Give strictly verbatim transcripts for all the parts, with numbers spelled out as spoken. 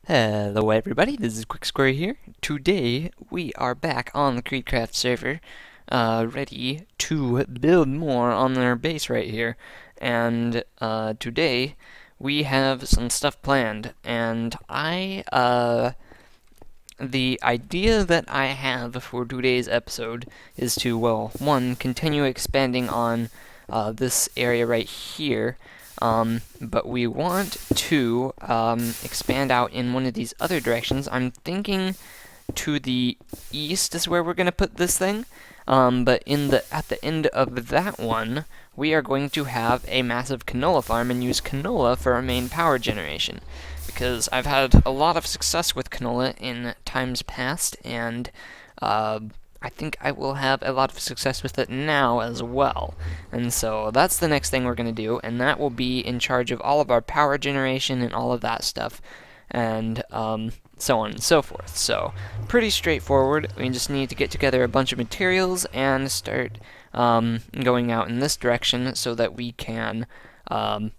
Hello everybody, this is quixQuery here. Today we are back on the Creedcraft server, uh, ready to build more on their base right here. And uh, today we have some stuff planned, and I, uh, the idea that I have for today's episode is to, well, one, continue expanding on uh, this area right here. Um, but we want to um, expand out in one of these other directions. I'm thinking to the east is where we're going to put this thing. Um, but in the at the end of that one, we are going to have a massive canola farm and use canola for our main power generation. Because I've had a lot of success with canola in times past, and uh, I think I will have a lot of success with it now as well. And so that's the next thing we're going to do, and that will be in charge of all of our power generation and all of that stuff, and um, so on and so forth. So pretty straightforward. We just need to get together a bunch of materials and start um, going out in this direction so that we can um,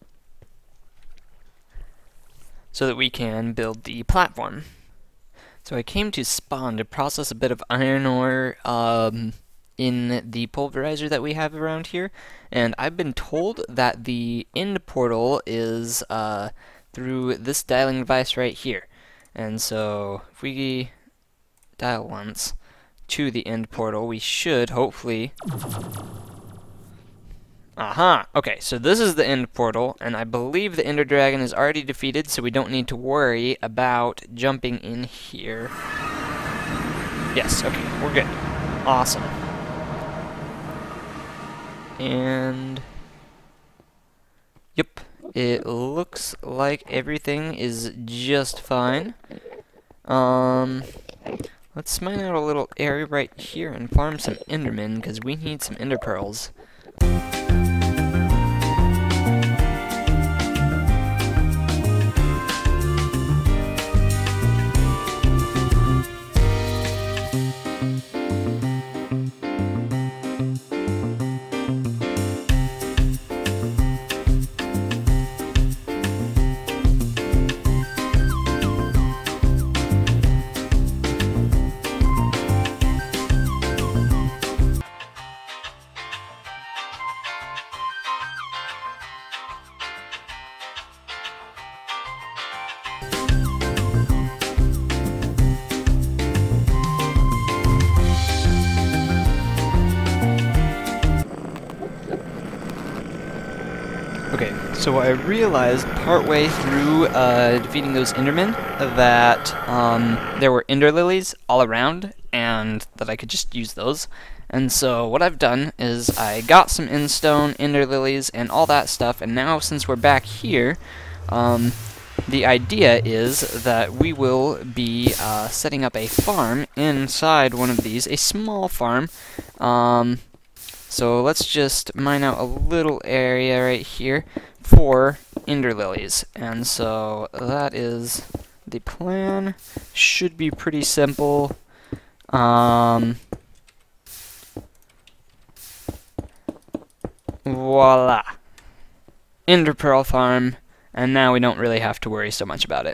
so that we can build the platform. So I came to Spawn to process a bit of iron ore um, in the pulverizer that we have around here, and I've been told that the end portal is uh, through this dialing device right here. And so if we dial once to the end portal, we should hopefully... Aha! Okay, so this is the end portal, and I believe the Ender Dragon is already defeated, so we don't need to worry about jumping in here. Yes, okay, we're good. Awesome. And... Yep, it looks like everything is just fine. Um... Let's mine out a little area right here and farm some Endermen, because we need some Ender Pearls. Okay, so I realized partway through uh, defeating those Endermen that um, there were Ender Lilies all around, and that I could just use those. And so what I've done is I got some Endstone, Ender Lilies, and all that stuff, and now since we're back here, um, the idea is that we will be uh, setting up a farm inside one of these, a small farm. Um, So let's just mine out a little area right here for Ender Lilies. And so that is the plan. Should be pretty simple. Um, voila. Ender Pearl farm. And now we don't really have to worry so much about it.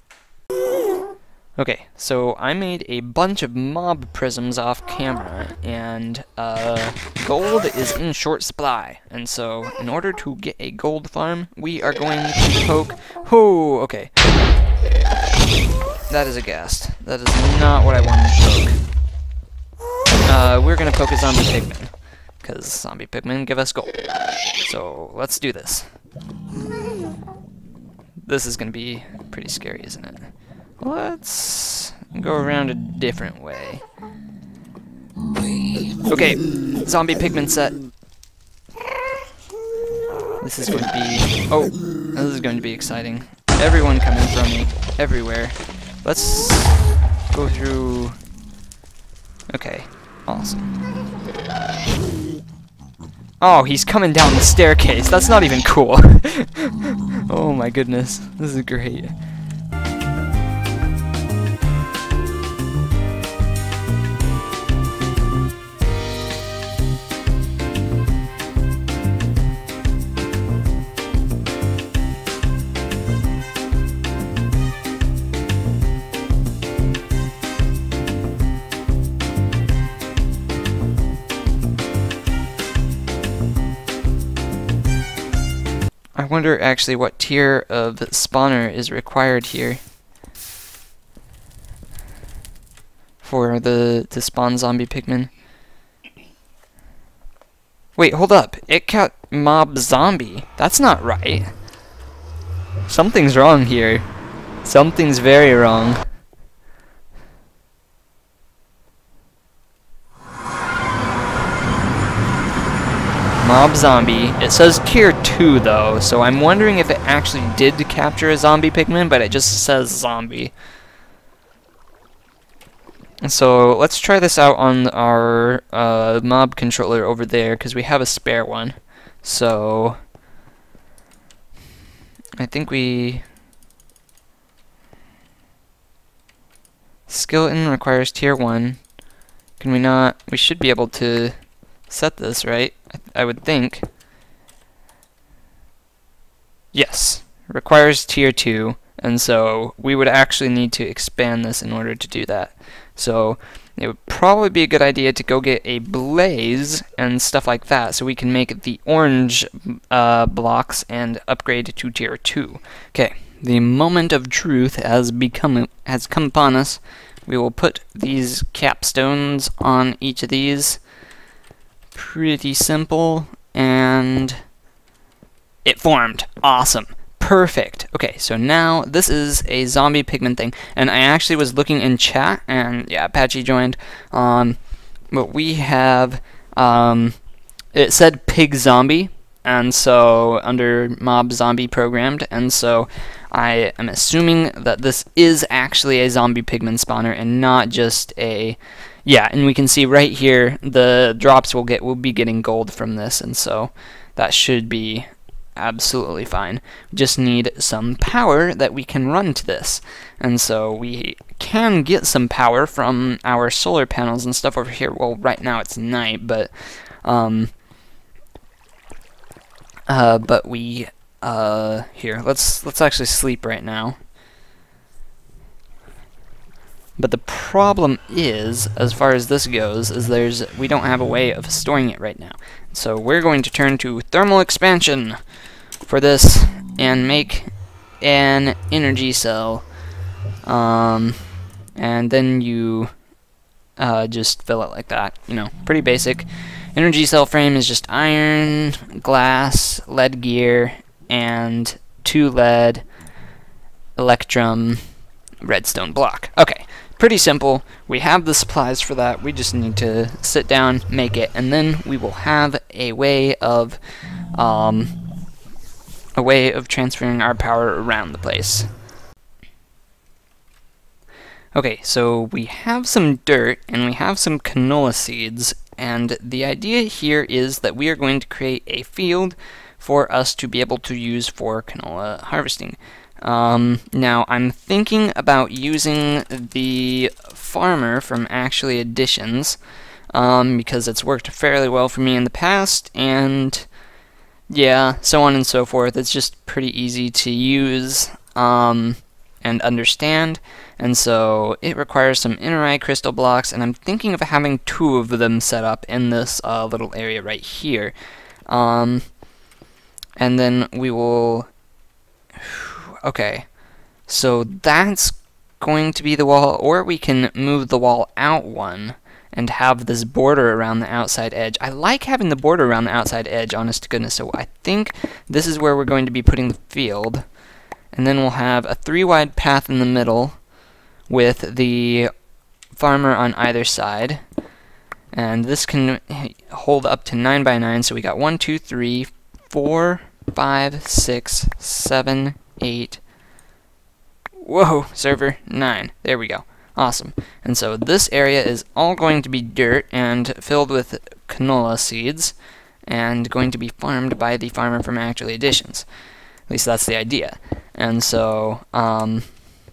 Okay, so I made a bunch of mob prisms off camera, and uh, gold is in short supply, and so in order to get a gold farm, we are going to poke... Oh, okay. That is a ghast. That is not what I wanted to poke. Uh, we're going to poke a zombie pigman, because zombie pigmen give us gold. So let's do this. This is going to be pretty scary, isn't it? Let's go around a different way. Okay, zombie pigman set. This is going to be... Oh, this is going to be exciting. Everyone coming from me, everywhere. Let's go through... Okay, awesome. Oh, he's coming down the staircase. That's not even cool. Oh my goodness, this is great. I wonder actually what tier of spawner is required here for the to spawn zombie pigmen. Wait, hold up. It got mob zombie. That's not right. Something's wrong here. Something's very wrong. Mob zombie. It says tier two though, so I'm wondering if it actually did capture a zombie pigman, but it just says zombie. So let's try this out on our uh, mob controller over there, because we have a spare one. So I think we... Skeleton requires tier one. Can we not... We should be able to set this, right? I, I would think. Yes. Requires tier two. And so we would actually need to expand this in order to do that. So it would probably be a good idea to go get a blaze and stuff like that, so we can make the orange uh, blocks and upgrade to tier two. Okay, the moment of truth has become has come upon us. We will put these capstones on each of these. Pretty simple, and it formed. Awesome. Perfect. Okay, so now this is a zombie pigman thing, and I actually was looking in chat, and yeah, Apache joined. Um, but we have um, it said pig zombie, and so under mob zombie programmed, and so I am assuming that this is actually a zombie pigman spawner and not just a yeah. And we can see right here the drops will get will be getting gold from this, and so that should be absolutely fine. We just need some power that we can run to this, and so we can get some power from our solar panels and stuff over here. Well, right now it's night, but um uh but we uh here let's let's actually sleep right now. But the problem is, as far as this goes, is there's we don't have a way of storing it right now. So we're going to turn to thermal expansion for this and make an energy cell. Um, and then you uh, just fill it like that. You know, pretty basic. Energy cell frame is just iron, glass, lead gear, and two lead, electrum, redstone block. Okay. Pretty simple. We have the supplies for that. We just need to sit down, make it, and then we will have a way of um, a way of transferring our power around the place. Okay, so we have some dirt and we have some canola seeds, and the idea here is that we are going to create a field for us to be able to use for canola harvesting. Um, now, I'm thinking about using the farmer from Actually Additions, um, because it's worked fairly well for me in the past, and yeah, so on and so forth. It's just pretty easy to use um, and understand, and so it requires some inner eye crystal blocks, and I'm thinking of having two of them set up in this uh, little area right here. Um, and then we will... Okay, so that's going to be the wall, or we can move the wall out one and have this border around the outside edge. I like having the border around the outside edge, honest to goodness, so I think this is where we're going to be putting the field. And then we'll have a three-wide path in the middle with the farmer on either side. And this can hold up to nine by nine, so we got one, two, three, four, five, six, seven, eight, whoa, server, nine. There we go. Awesome. And so this area is all going to be dirt and filled with canola seeds and going to be farmed by the farmer from Actually Additions. At least that's the idea. And so, um,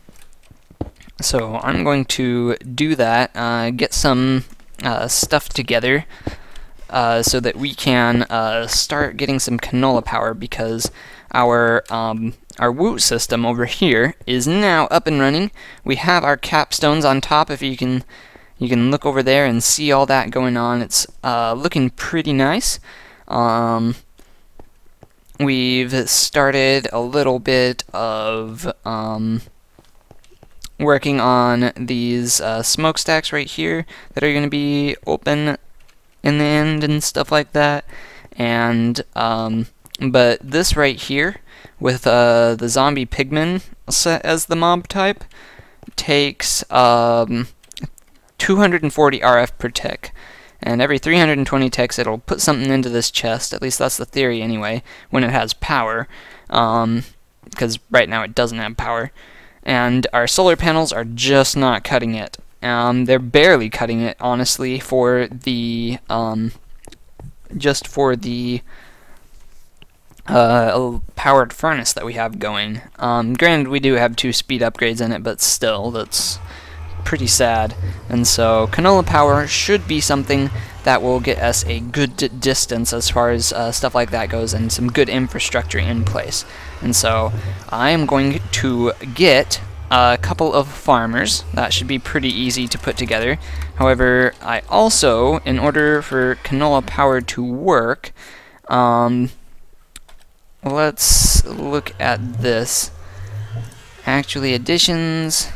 so I'm going to do that, uh, get some uh, stuff together uh, so that we can uh, start getting some canola power, because our um, our Woot system over here is now up and running. We have our capstones on top. If you can you can look over there and see all that going on. It's uh, looking pretty nice. Um, we've started a little bit of um, working on these uh, smokestacks right here that are going to be open in the end and stuff like that. And um, but this right here with uh, the zombie pigman set as the mob type takes um, two hundred forty R F per tick. And every three hundred twenty ticks, it'll put something into this chest. At least that's the theory anyway, when it has power. Um, because right now it doesn't have power. And our solar panels are just not cutting it. Um, they're barely cutting it, honestly, for the, um, just for the uh, powered furnace that we have going. Um, granted, we do have two speed upgrades in it, but still, that's pretty sad. And so canola power should be something that will get us a good distance as far as uh, stuff like that goes, and some good infrastructure in place. And so I am going to get a couple of farmers. That should be pretty easy to put together. However, I also, in order for canola power to work, um, let's look at this. Actually, additions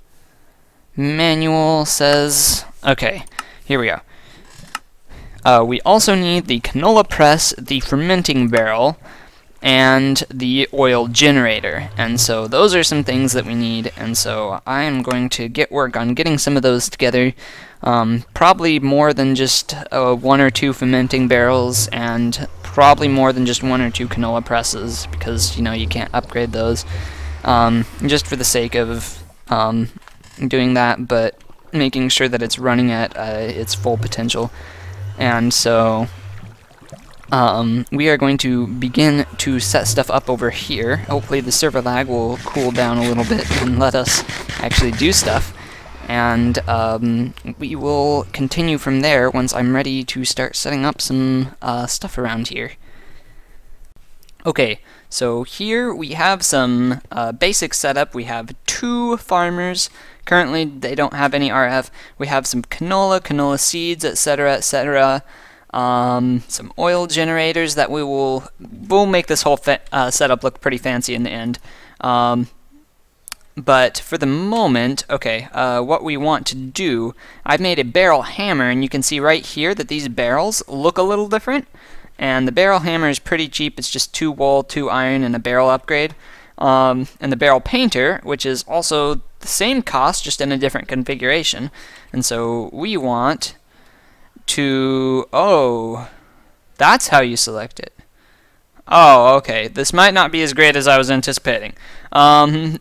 manual says, okay, here we go. Uh, we also need the canola press, the fermenting barrel, and the oil generator. And so those are some things that we need, and so I am going to get work on getting some of those together. Um, probably more than just uh, one or two fermenting barrels, and probably more than just one or two canola presses, because, you know, you can't upgrade those, um, just for the sake of um, doing that, but making sure that it's running at uh, its full potential. And so um, we are going to begin to set stuff up over here. Hopefully the server lag will cool down a little bit and let us actually do stuff. And um, we will continue from there once I'm ready to start setting up some uh, stuff around here. Okay, so here we have some uh, basic setup. We have two farmers. Currently, they don't have any R F. We have some canola, canola seeds, et cetera, et cetera. Um, some oil generators that we will will make this whole uh, setup look pretty fancy in the end. Um, but for the moment, okay, uh, what we want to do, I've made a barrel hammer, and you can see right here that these barrels look a little different. And the barrel hammer is pretty cheap. It's just two wool, two iron, and a barrel upgrade. Um, and the barrel painter, which is also the same cost, just in a different configuration. And so we want to... Oh, that's how you select it. Oh, okay. This might not be as great as I was anticipating. Um,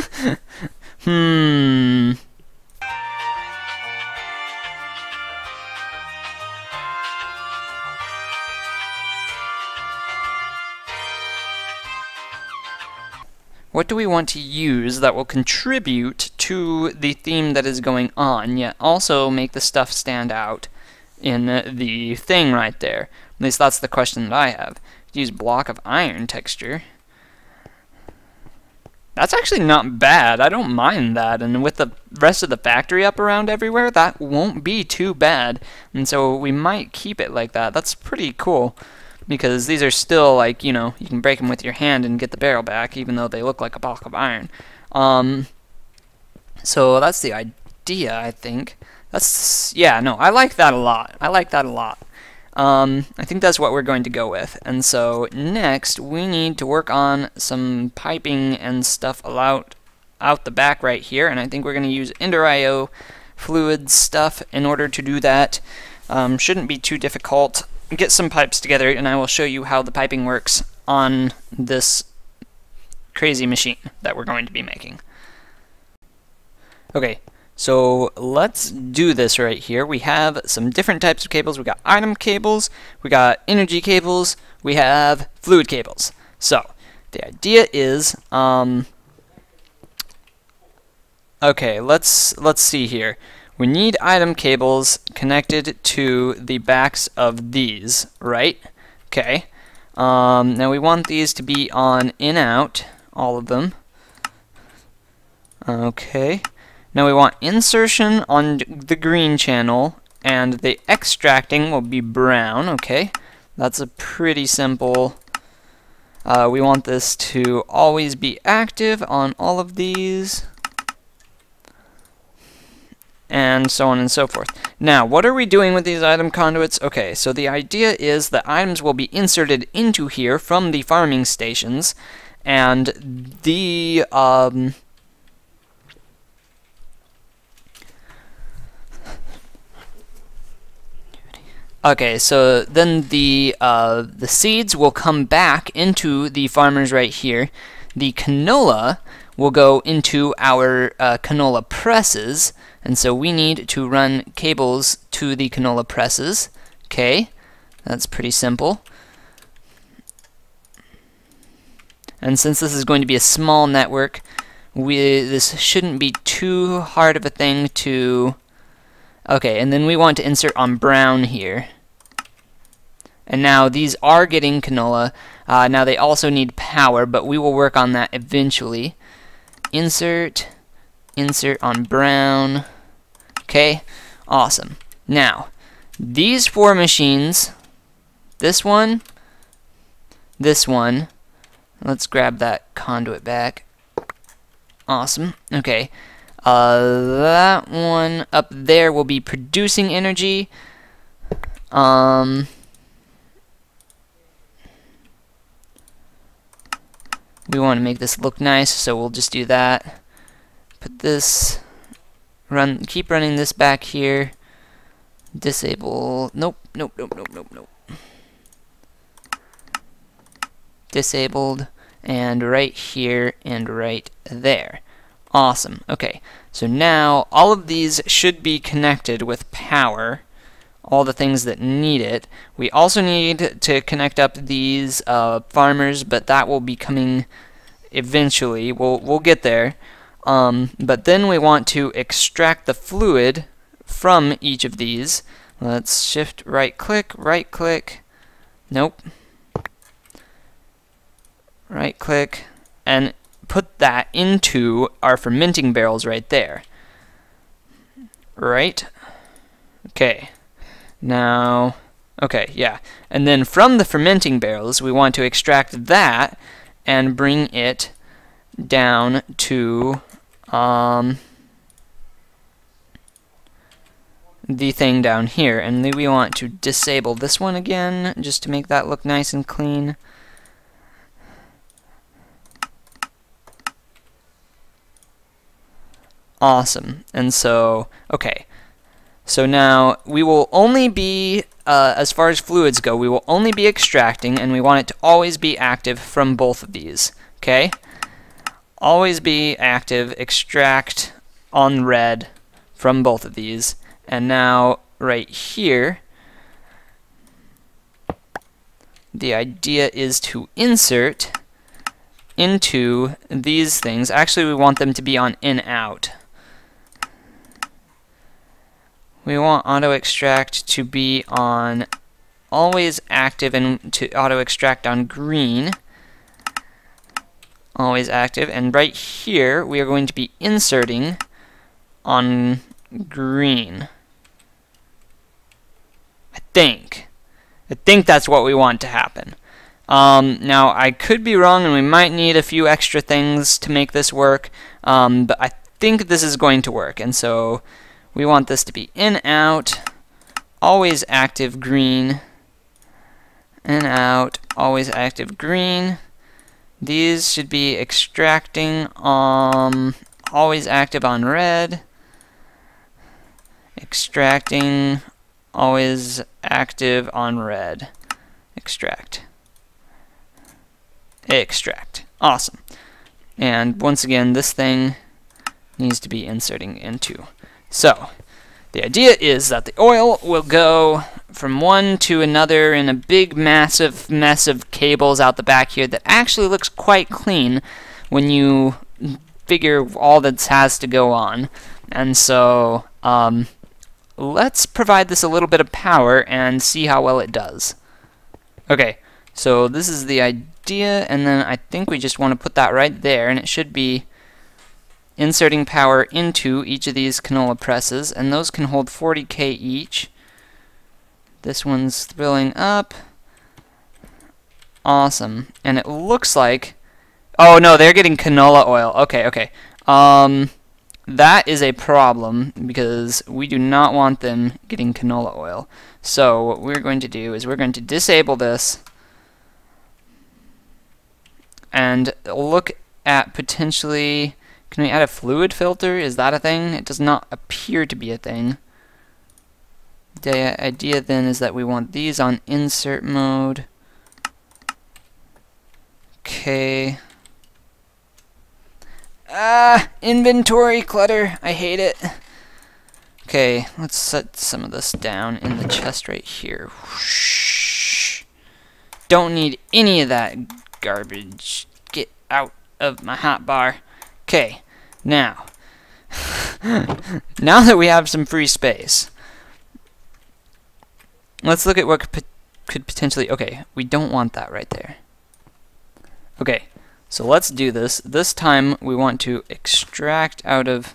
hmm... What do we want to use that will contribute to the theme that is going on, yet also make the stuff stand out in the thing right there? At least that's the question that I have. Use block of iron texture. That's actually not bad. I don't mind that. And with the rest of the factory up around everywhere, that won't be too bad. And so we might keep it like that. That's pretty cool. Because these are still, like, you know, you can break them with your hand and get the barrel back, even though they look like a block of iron. Um, so that's the idea, I think. That's, yeah, no, I like that a lot. I like that a lot. Um, I think that's what we're going to go with. And so next, we need to work on some piping and stuff out, out the back right here. And I think we're going to use Ender I O fluid stuff in order to do that. Um, shouldn't be too difficult. Get some pipes together, and I will show you how the piping works on this crazy machine that we're going to be making. Okay, so let's do this right here. We have some different types of cables. We got item cables, we got energy cables, we have fluid cables. So the idea is, um, okay, let's let's see here. We need item cables connected to the backs of these, right? Okay. Um, now we want these to be on in-out, all of them. Okay. Now we want insertion on the green channel, and the extracting will be brown, okay? That's a pretty simple Uh, we want this to always be active on all of these, and so on and so forth. Now, what are we doing with these item conduits? Okay, so the idea is that items will be inserted into here from the farming stations, and the um, okay, so then the uh, the seeds will come back into the farmers right here. The canola will go into our uh, canola presses, and so we need to run cables to the canola presses. Okay, that's pretty simple. And since this is going to be a small network, we this shouldn't be too hard of a thing to... Okay, and then we want to insert on brown here. And now these are getting canola. Uh, now they also need power, but we will work on that eventually. Insert, insert on brown. Okay, awesome. Now, these four machines, this one, this one, let's grab that conduit back. Awesome. Okay. Uh, that one up there will be producing energy. Um, we want to make this look nice, so we'll just do that. Put this, run, keep running this back here. Disable, nope, nope, nope, nope, nope, nope. Disabled, and right here and right there. Awesome. Okay, so now all of these should be connected with power, all the things that need it. We also need to connect up these uh, farmers, but that will be coming eventually. We'll, we'll get there. Um, but then we want to extract the fluid from each of these. Let's shift right click, right click. Nope. Right click, and put that into our fermenting barrels right there. Right? Okay. Now, okay, yeah. And then from the fermenting barrels, we want to extract that and bring it down to um, the thing down here. And then we want to disable this one again, just to make that look nice and clean. Awesome. And so, okay. So now we will only be, uh, as far as fluids go, we will only be extracting, and we want it to always be active from both of these. Okay? Always be active, extract on red from both of these. And now, right here, the idea is to insert into these things. Actually, we want them to be on in-out. We want auto extract to be on always active and to auto extract on green. Always active. And right here, we are going to be inserting on green. I think. I think that's what we want to happen. Um, now, I could be wrong, and we might need a few extra things to make this work, um, but I think this is going to work. And so we want this to be in, out, always active green, in, out, always active green. These should be extracting, um, always active on red, extracting, always active on red, extract, extract. Awesome. And once again, this thing needs to be inserting into. So, the idea is that the oil will go from one to another in a big, massive mess of cables out the back here that actually looks quite clean when you figure all that has to go on. And so, um, let's provide this a little bit of power and see how well it does. Okay, so this is the idea, and then I think we just want to put that right there, and it should be inserting power into each of these canola presses, and those can hold forty K each. This one's thrilling up. awesome. And it looks like, oh no, they're getting canola oil. Okay, okay. Um, that is a problem because we do not want them getting canola oil. So what we're going to do is we're going to disable this and look at potentially, can we add a fluid filter? Is that a thing? It does not appear to be a thing. The idea then is that we want these on insert mode. Okay. Ah, inventory clutter. I hate it. Okay, let's set some of this down in the chest right here. Whoosh. Don't need any of that garbage. Get out of my hotbar. Okay, now. Now that we have some free space, let's look at what could, could potentially... Okay, we don't want that right there. Okay, so let's do this. This time we want to extract out of...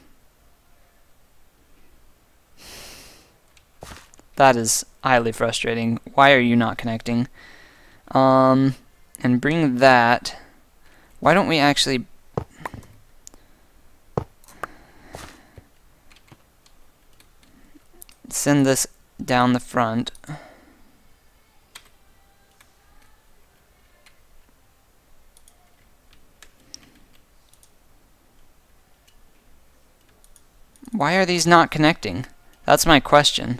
That is highly frustrating. Why are you not connecting? Um, and bring that... Why don't we actually... send this down the front. Why are these not connecting? That's my question.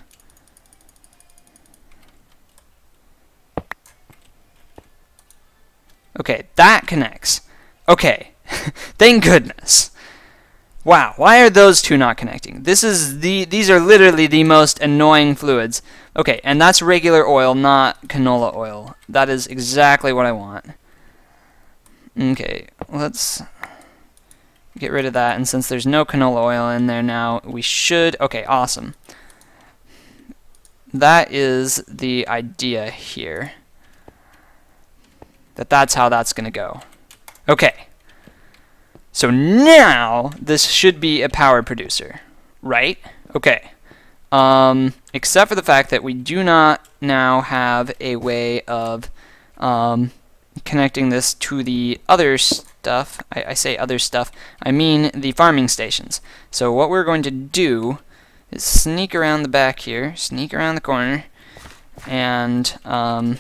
Okay, that connects. Okay, thank goodness. Wow, why are those two not connecting? This is the these are literally the most annoying fluids. Okay, and that's regular oil, not canola oil. That is exactly what I want. Okay, let's get rid of that, and since there's no canola oil in there now, we should... Okay, awesome. That is the idea here. That that's how that's going to go. Okay. So now, this should be a power producer, right? Okay. Um, except for the fact that we do not now have a way of um, connecting this to the other stuff. I, I say other stuff. I mean the farming stations. So what we're going to do is sneak around the back here, sneak around the corner, and um,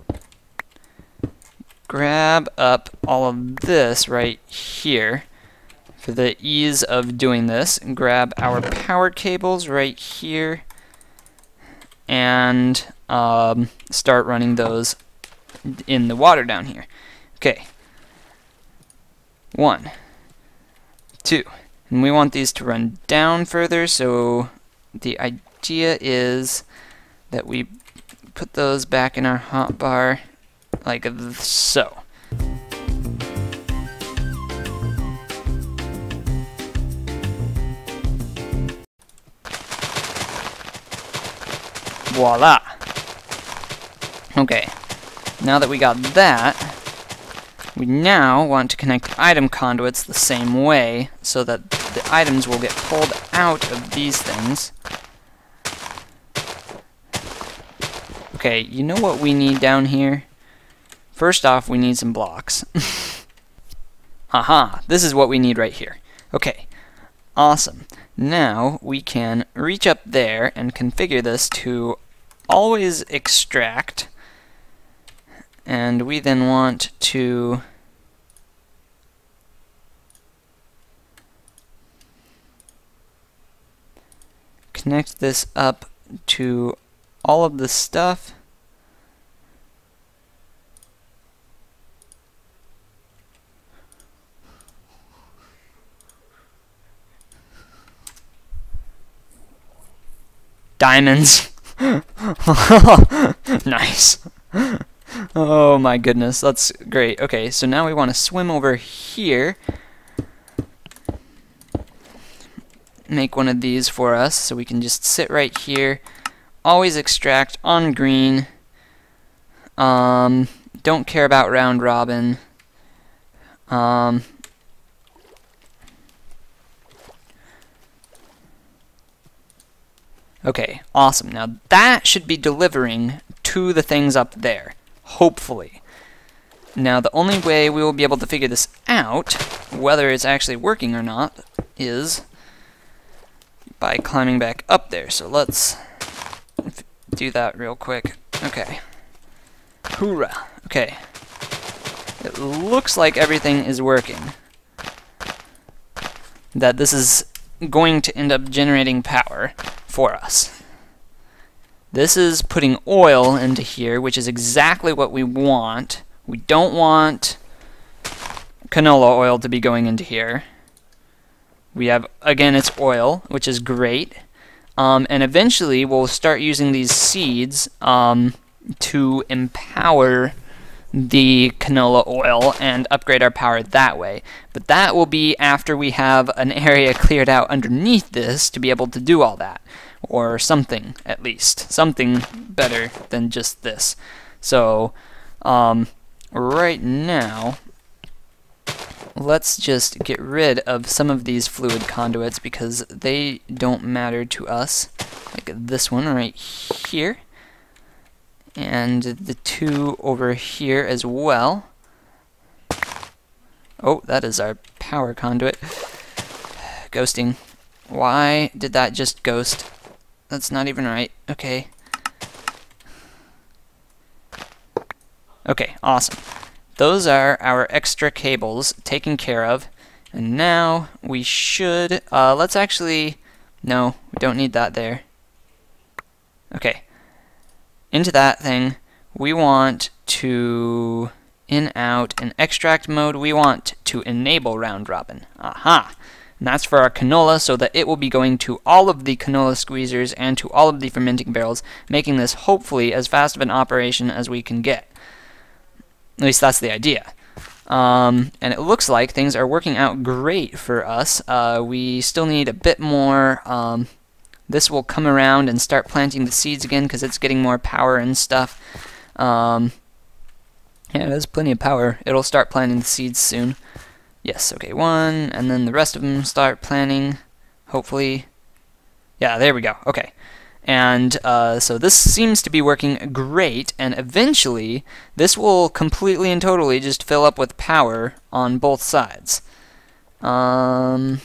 grab up all of this right here for the ease of doing this. And grab our power cables right here and um, start running those in the water down here. Okay. One, two, and we want these to run down further, so the idea is that we put those back in our hotbar like so. Voila! Okay, now that we got that, we now want to connect item conduits the same way so that the items will get pulled out of these things. Okay, you know what we need down here? First off, we need some blocks. Haha, this is what we need right here. Okay, awesome. Now we can reach up there and configure this to always extract, and we then want to connect this up to all of the stuff. Diamonds. Nice. Oh my goodness, that's great. Okay, so now we want to swim over here. Make one of these for us so we can just sit right here. Always extract on green. Um, don't care about round robin. Um, okay, awesome. Now that should be delivering to the things up there, hopefully. Now the only way we will be able to figure this out, whether it's actually working or not, is by climbing back up there. So let's do that real quick. Okay. Hoorah. Okay. It looks like everything is working. That this is going to end up generating power for us. This is putting oil into here, which is exactly what we want. We don't want canola oil to be going into here. We have, again, it's oil, which is great. Um, and eventually we'll start using these seeds um, to empower the canola oil and upgrade our power that way. But that will be after we have an area cleared out underneath this to be able to do all that. Or something, at least. Something better than just this. So, um, right now, let's just get rid of some of these fluid conduits because they don't matter to us. Like this one right here. And the two over here as well. Oh, that is our power conduit. Ghosting. Why did that just ghost? That's not even right. Okay. Okay, awesome. Those are our extra cables taken care of. And now we should, uh, let's actually, no, we don't need that there. Okay. Into that thing, we want to, in, out, in extract mode, we want to enable round robin. Aha! And that's for our canola, so that it will be going to all of the canola squeezers and to all of the fermenting barrels, making this hopefully as fast of an operation as we can get. At least that's the idea. Um, and it looks like things are working out great for us. Uh, we still need a bit more. Um, this will come around and start planting the seeds again because it's getting more power and stuff. Um, yeah, there's plenty of power. It'll start planting the seeds soon. Yes, okay, one, and then the rest of them start planting, hopefully. Yeah, there we go, okay. And uh, so this seems to be working great, and eventually this will completely and totally just fill up with power on both sides. Um,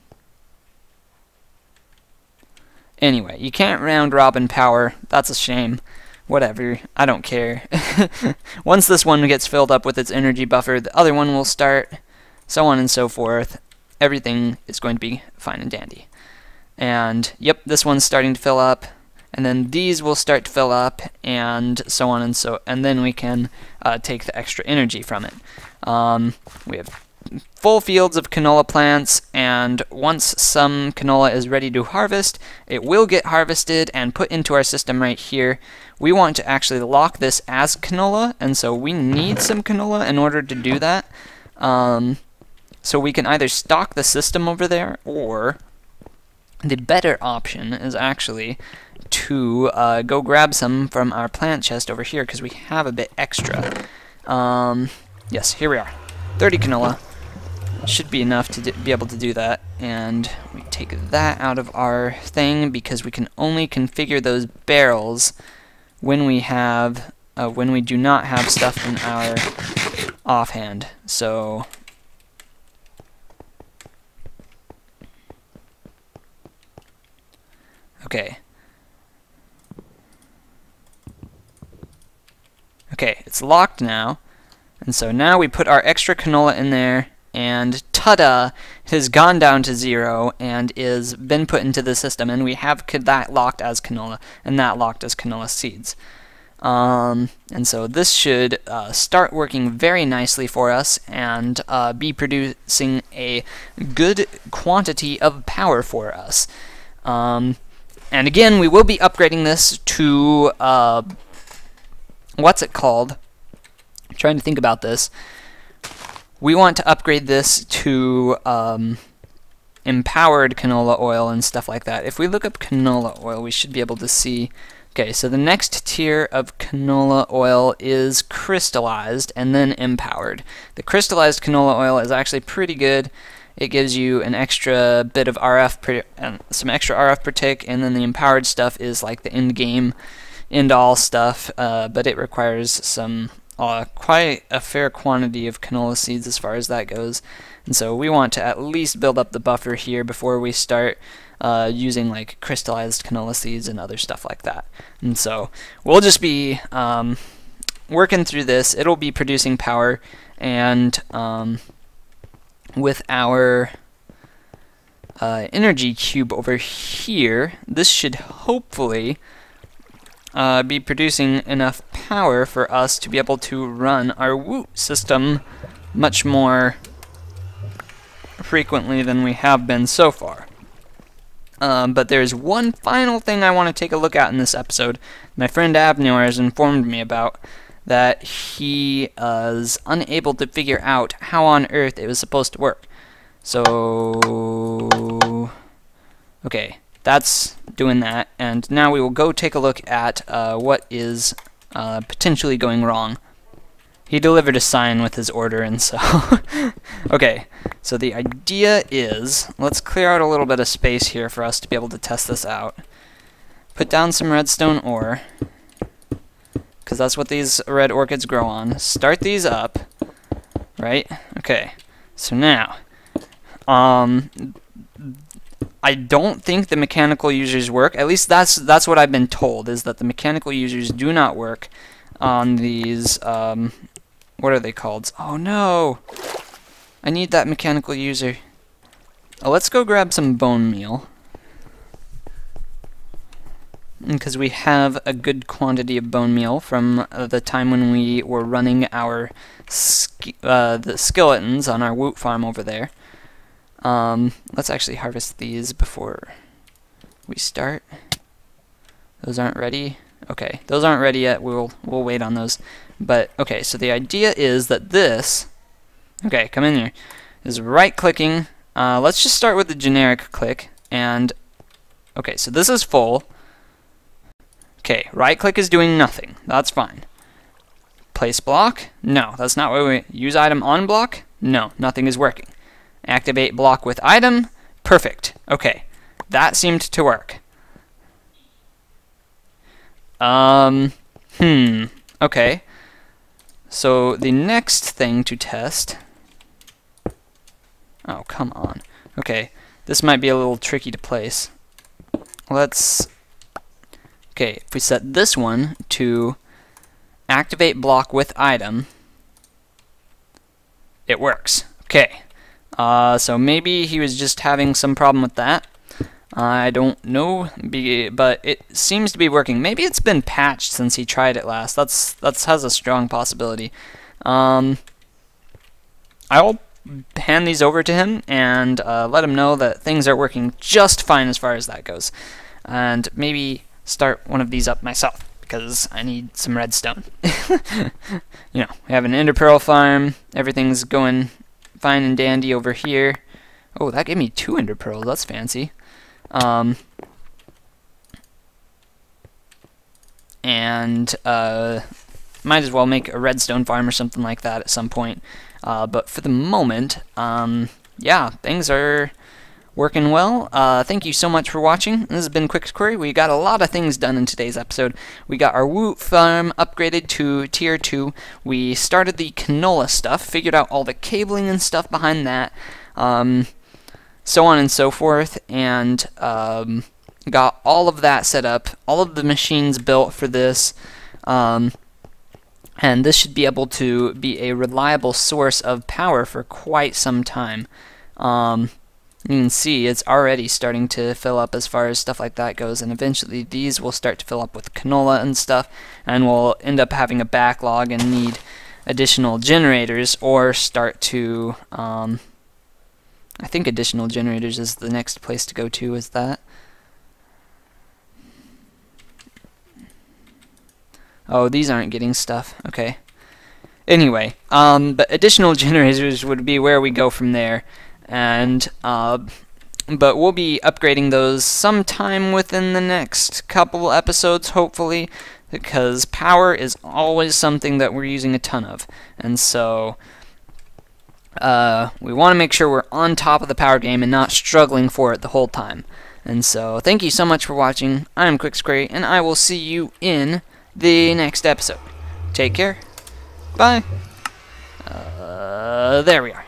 anyway, you can't round robin power, that's a shame. Whatever, I don't care. Once this one gets filled up with its energy buffer, the other one will start. So on and so forth. Everything is going to be fine and dandy. And yep, this one's starting to fill up, and then these will start to fill up, and so on and so, and then we can uh, take the extra energy from it. Um, we have full fields of canola plants, and once some canola is ready to harvest, it will get harvested and put into our system right here. We want to actually lock this as canola, and so we need some canola in order to do that. Um, So we can either stock the system over there, or the better option is actually to uh, go grab some from our plant chest over here, because we have a bit extra. Um, yes, here we are. thirty canola. Should be enough to be able to do that. And we take that out of our thing, because we can only configure those barrels when we have, uh, when we do not have stuff in our offhand. So okay. Okay, it's locked now. And so now we put our extra canola in there, and ta-da! It has gone down to zero and is been put into the system, and we have that locked as canola, and that locked as canola seeds. Um, and so this should uh, start working very nicely for us, and uh, be producing a good quantity of power for us. Um, And again, we will be upgrading this to, uh, what's it called? I'm trying to think about this. We want to upgrade this to um, empowered canola oil and stuff like that. If we look up canola oil, we should be able to see. Okay, so the next tier of canola oil is crystallized and then empowered. The crystallized canola oil is actually pretty good. It gives you an extra bit of R F per, uh, some extra R F per tick, and then the empowered stuff is like the end game, end all stuff, uh, but it requires some uh, quite a fair quantity of canola seeds as far as that goes. And so we want to at least build up the buffer here before we start uh, using like crystallized canola seeds and other stuff like that. And so we'll just be um, working through this. It'll be producing power, and um, with our uh, energy cube over here, this should hopefully uh, be producing enough power for us to be able to run our Woot system much more frequently than we have been so far. Um, but there's one final thing I want to take a look at in this episode. My friend Avnior has informed me about that he uh, is unable to figure out how on earth it was supposed to work. So, okay, that's doing that, and now we will go take a look at uh, what is uh, potentially going wrong. He delivered a sign with his order, and so okay, so the idea is, let's clear out a little bit of space here for us to be able to test this out. Put down some redstone ore, because that's what these red orchids grow on. Start these up, right? Okay, so now, um, I don't think the mechanical users work. At least that's that's what I've been told, is that the mechanical users do not work on these, um, what are they called? Oh no! I need that mechanical user. Oh, let's go grab some bone meal, because we have a good quantity of bone meal from uh, the time when we were running our sk uh, the skeletons on our Woot farm over there. Um, let's actually harvest these before we start. Those aren't ready. Okay, those aren't ready yet. We'll we'll wait on those. But okay, so the idea is that this, okay, come in here, is right-clicking. Uh, let's just start with the generic click, and okay, so this is full. Okay, right-click is doing nothing. That's fine. Place block? No, that's not what we use. Item on block? No, nothing is working. Activate block with item? Perfect. Okay, that seemed to work. Um, hmm, okay. So the next thing to test, oh, come on. Okay, this might be a little tricky to place. Let's, okay, if we set this one to activate block with item, it works. Okay, uh, so maybe he was just having some problem with that. I don't know, but it seems to be working. Maybe it's been patched since he tried it last. That's that's has a strong possibility. Um, I'll hand these over to him and uh, let him know that things are working just fine as far as that goes. And maybe start one of these up myself, because I need some redstone. You know, we have an ender pearl farm. Everything's going fine and dandy over here. Oh, that gave me two ender pearls. That's fancy. Um, and uh, might as well make a redstone farm or something like that at some point. Uh, but for the moment, um, yeah, things are working well. Uh, thank you so much for watching. This has been quixQuery. We got a lot of things done in today's episode. We got our Woot farm upgraded to tier two. We started the canola stuff, figured out all the cabling and stuff behind that. Um... so on and so forth, and um, got all of that set up, all of the machines built for this, um, and this should be able to be a reliable source of power for quite some time. Um, you can see it's already starting to fill up as far as stuff like that goes, and eventually these will start to fill up with canola and stuff, and we'll end up having a backlog and need additional generators, or start to um, I think additional generators is the next place to go to, is that. Oh, these aren't getting stuff. Okay. Anyway, um, but additional generators would be where we go from there. And, uh, but we'll be upgrading those sometime within the next couple episodes, hopefully, because power is always something that we're using a ton of. And so Uh, we want to make sure we're on top of the power game and not struggling for it the whole time. And so, thank you so much for watching. I'm quixQuery, and I will see you in the next episode. Take care. Bye. Uh, there we are.